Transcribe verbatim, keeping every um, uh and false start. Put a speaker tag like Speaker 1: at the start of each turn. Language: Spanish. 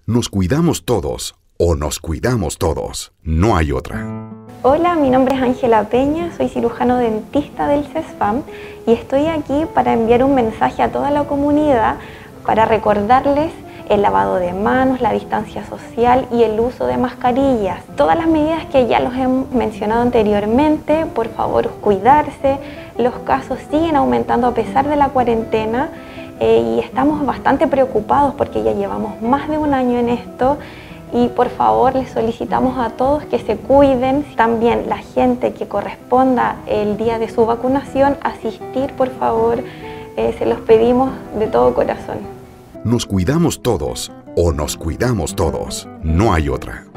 Speaker 1: Nos cuidamos todos o nos cuidamos todos. No hay otra.
Speaker 2: Hola, mi nombre es Ángela Peña, soy cirujano dentista del CESFAM y estoy aquí para enviar un mensaje a toda la comunidad para recordarles el lavado de manos, la distancia social y el uso de mascarillas. Todas las medidas que ya los hemos mencionado anteriormente, por favor cuidarse. Los casos siguen aumentando a pesar de la cuarentena eh, y estamos bastante preocupados porque ya llevamos más de un año en esto. Y por favor les solicitamos a todos que se cuiden. También la gente que corresponda el día de su vacunación, asistir por favor, eh, se los pedimos de todo corazón.
Speaker 1: Nos cuidamos todos o nos cuidamos todos. No hay otra.